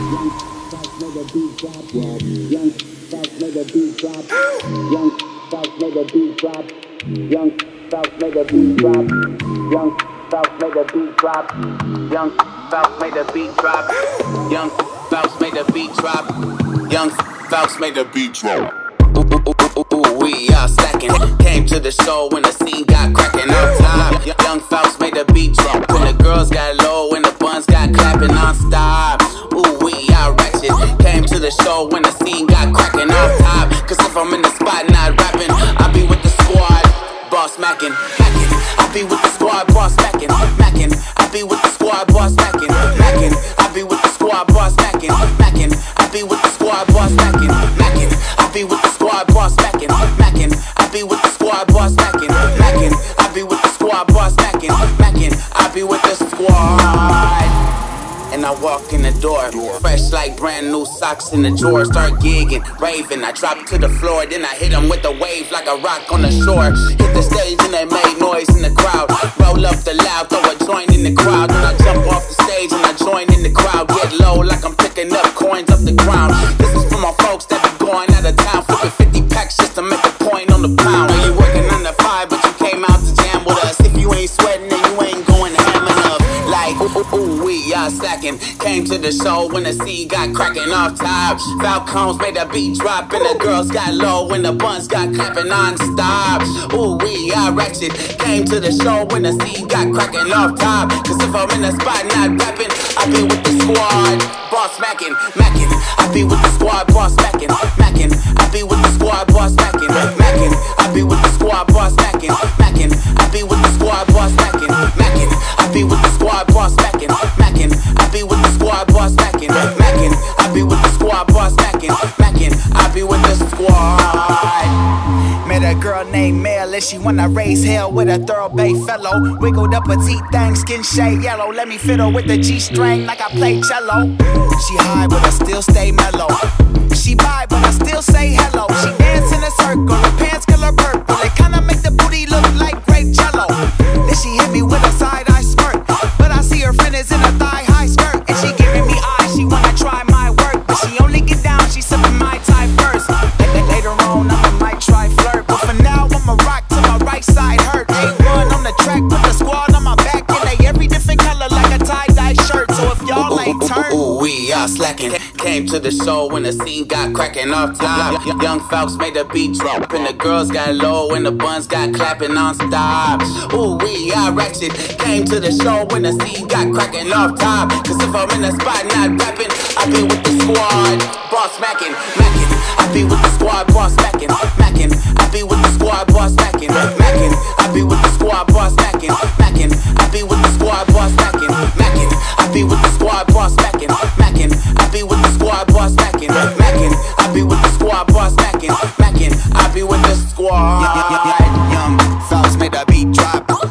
Young Falcon made a beat drop. Young Falcon made a beat drop. Young Falcon made a beat drop. Young Falcon made a beat drop. Young Falcon made a beat drop. Young Falcon made a beat drop. Young Falcon made a beat drop. We are stacking. Came to the show when the scene got cracking up top. Young Falcon made a beat drop. When the girls got low and the buns got clapping non-stop. Ooh, we are ratchet. Came to the show when the scene got cracking off top. Cause if I'm in the spot not rapping, I be with the squad, boss mackin', mackin'. I be with the squad, boss mackin', mackin'. I be with the squad, boss mackin', mackin'. I be with the squad, boss mackin', mackin'. I be with the squad, boss mackin', mackin'. I be with the squad, boss mackin', mackin'. I be with the squad, boss mackin', mackin'. I be with the squad, boss mackin', mackin'. I be with the squad. And I walk in the door, fresh like brand new socks in the drawer. Start gigging, raving, I drop to the floor. Then I hit them with a wave like a rock on the shore. Hit the stage and they made noise in the crowd. Roll up the loud, throw a joint in the crowd. Then I jump off the stage and I join in the crowd. Get low like I'm picking up coins off the ground. This is for my folks that be going out of town, flipping 50 packs just to make a point on the pound. Are you working on the 5 but you came out to jam with us? If you ain't sweating then you ain't going ham enough. Like, ooh, we are slacking. Came to the show when the scene got cracking off top. Falcons made a beat drop and the girls got low and the buns got clapping non-stop. Ooh, we are ratchet. Came to the show when the scene got cracking off top. Cause if I'm in the spot not rapping, I be with the squad, boss mackin', mackin'. I be with the squad, boss mackin', mackin'. I be with the squad, boss mackin', mackin'. I be with the squad, boss mackin', mackin'. I be with the squad, boss mackin', mackin'. I be with the squad, boss mackin', mackin'. I be with the squad, boss mackin', mackin'. I be with the squad, boss mackin', mackin'. I be with the squad. Met a girl named Mel and she wanna raise hell with a thorough bay fellow. Wiggled up her teeth thang, skin shade yellow. Let me fiddle with the G-string like I play cello. She high but I still stay mellow. She bi but I still say hello. She dance in a circle, her pants color purple. They kinda make the booty look like grape jello. Then she hit me with a side-eye smirk, but I see her friend is in a thigh-high skirt. And she giving me eyes, she wanna try my work, but she only get down, she sipping my type first. Later on I might try flirt, but for now I'ma rock till my right side hurt. A1 on the track, put the squad on my back, and they every different color like a tie-dye shirt. So if y'all ain't turned, we are slacking. Came to the show when the scene got cracking off top. Young Falcon made a beat drop and the girls got low and the buns got clapping non-stop. Ooh, we are ratchet. Came to the show when the scene got cracking off top. Cause if I'm in the spot not rapping, I be with the squad, boss mackin', mackin'. I be with the squad, boss mackin', mackin'. I be with the squad, boss mackin', mackin'. I be with the squad, boss mackin', mackin'. I be with the squad, boss mackin', mackin'. I be with the squad, boss mackin', mackin'. I be with the squad, boss mackin', mackin'. I be with the squad, boss mackin', mackin'. I be with the squad. Young Falcon made a beat drop.